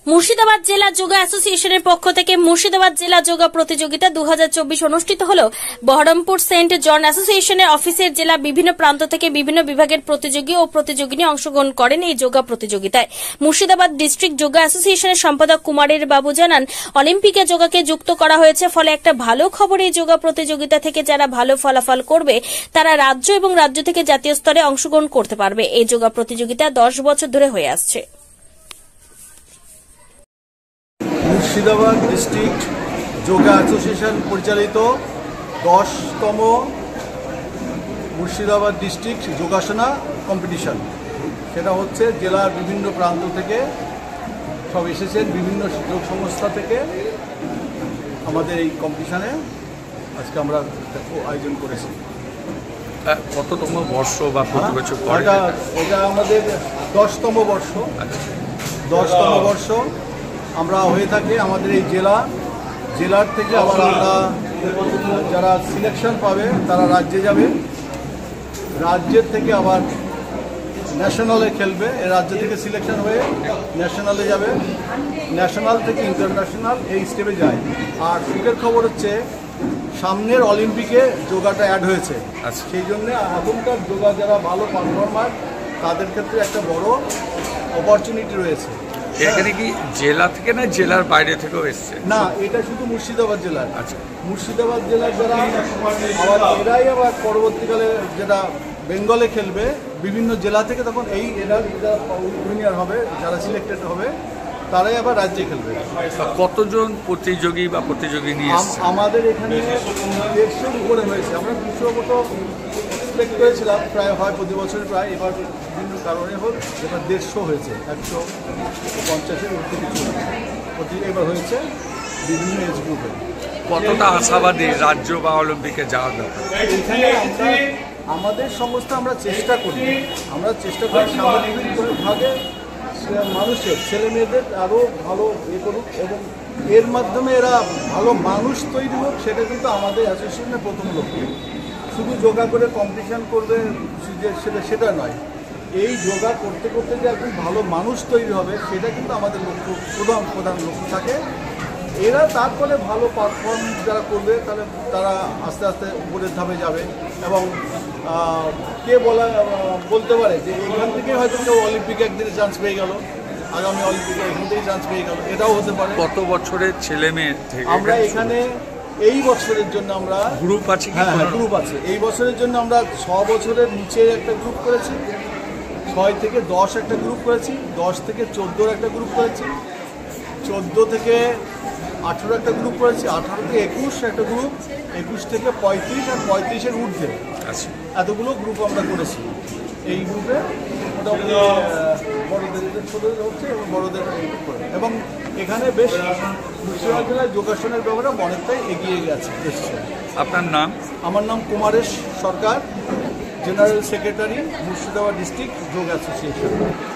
মুর্শিদাবাদ জেলা যোগা অ্যাসোসিয়েশনের পক্ষ থেকে মুর্শিদাবাদ জেলা যোগা প্রতিযোগিতা 2024 অনুষ্ঠিত হল। বহরমপুর সেন্ট জন অ্যাসোসিয়েশনের অফিসের জেলা বিভিন্ন প্রান্ত থেকে বিভিন্ন বিভাগের প্রতিযোগী ও প্রতিযোগিনী অংশগ্রহণ করেন এই যোগা প্রতিযোগিতায়। মুর্শিদাবাদ ডিস্ট্রিক্ট যোগা অ্যাসোসিয়েশনের সম্পাদক কুমারের বাবু জানান, অলিম্পিকে যোগাকে যুক্ত করা হয়েছে, ফলে একটা ভালো খবর, এই যোগা প্রতিযোগিতা থেকে যারা ভালো ফলাফল করবে তারা রাজ্য এবং রাজ্য থেকে জাতীয় স্তরে অংশগ্রহণ করতে পারবে। এই যোগা প্রতিযোগিতা 10 বছর ধরে হয়ে আসছে। মুর্শিদাবাদ ডিস্ট্রিক্ট যোগা অ্যাসোসিয়েশন পরিচালিত 10তম মুর্শিদাবাদ ডিস্ট্রিক্ট যোগাসনা কম্পিটিশন, সেটা হচ্ছে জেলার বিভিন্ন প্রান্ত থেকে সব এসেছেন, বিভিন্ন যোগ সংস্থা থেকে আমাদের এই কম্পিটিশানে আজকে আমরা আয়োজন করেছি। কততম বর্ষ বা প্রতি বছর? এটা আমাদের 10তম বর্ষ। 10তম বর্ষ আমরা হয়ে থাকি। আমাদের এই জেলার থেকে আবার আমরা যারা সিলেকশন পাবে তারা রাজ্যে যাবে, রাজ্যের থেকে আবার ন্যাশনালে খেলবে, রাজ্য থেকে সিলেকশন হয়ে ন্যাশনালে যাবে, ন্যাশনাল থেকে ইন্টারন্যাশনাল এই স্টেপে যায়। আর সুখের খবর হচ্ছে সামনের অলিম্পিকে যোগাটা অ্যাড হয়েছে, সেই জন্য এখনকার যোগা যারা ভালো পারফর্মার তাদের ক্ষেত্রে একটা বড় অপরচুনিটি রয়েছে। এখানে কি জেলা থেকে না জেলার বাইরে থেকেও এসছে? না, এটা শুধু মুর্শিদাবাদ জেলার। আচ্ছা, মুর্শিদাবাদ জেলার যারা আবার এরাই আবার পরবর্তীকালে যেটা বেঙ্গলে খেলবে বিভিন্ন জেলা থেকে, তখন এরা যারা উইনার হবে, যারা সিলেক্টেড হবে তারাই আবার রাজ্যে খেলবে। কতজন প্রতিযোগী বা প্রতিযোগিনী আমাদের এখানে 150-এর উপরে হয়েছে। আমরা 200 মতো সিলেক্ট করেছিলাম প্রায় হয় প্রতি বছর, প্রায় এবার বিভিন্ন কারণে হোক এবার 150 হয়েছে, 150-এর উপরে কিছু এবার হয়েছে বিভিন্ন এজ গ্রুপে। কতটা আশাবাদী রাজ্য বা অলিম্পিকে যাওয়ার ব্যাপারে? এখানে আমাদের সংস্থা আমরা চেষ্টা করি সামাজিকভাবে মানুষের ছেলে মেয়েদের আরও ভালো করুক এবং এর মাধ্যমে এরা ভালো মানুষ তৈরি হোক, সেটা কিন্তু আমাদের অ্যাসোসিয়েশনের প্রথম লক্ষ্য। শুধু যোগা করে কম্পিটিশান করবে সেটা নয়, এই যোগা করতে করতে যে একজন ভালো মানুষ তৈরি হবে সেটা কিন্তু আমাদের লক্ষ্য, প্রধান লক্ষ্য থাকে। এরা তারপরে ভালো পারফরমেন্স যারা করবে তাহলে তারা আস্তে আস্তে উপরের ধাপে যাবে এবং কে বলতে পারে যে এখান থেকে হয়তো কেউ অলিম্পিকে একদিনে চান্স পেয়ে গেল, আগামী অলিম্পিকে এখান থেকেই চান্স পেয়ে গেল, এটাও হতে পারে। কত বছরের ছেলে মেয়ে থেকে আমরা এখানে এই বছরের জন্য আমরা গ্রুপ আছে? হ্যাঁ, গ্রুপ আছে। এই বছরের জন্য আমরা 6 বছরের নিচে একটা গ্রুপ করেছি, 6 থেকে 10 একটা গ্রুপ করেছি, 10 থেকে 14 একটা গ্রুপ করেছি, 14 থেকে 18 একটা গ্রুপ করেছি, 18 থেকে 21 একটা গ্রুপ, 21 থেকে 35 আর 35-এর ঊর্ধ্বে এতগুলো গ্রুপ আমরা করেছি। এই গ্রুপে মোটামুটি বড়দের ছোটদের হচ্ছে এবং বড়দের এবং এখানে বেশ মুর্শিদাবাদ জেলায় যোগাসনের ব্যাপারে অনেকটাই এগিয়ে এসছে। আপনার নাম? আমার নাম Kumaresh Sarkar, general secretary Murshidabad district yoga association.